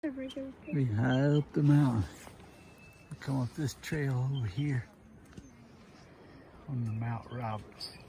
We high up the mountain. We come up this trail over here on the Mount Roberts.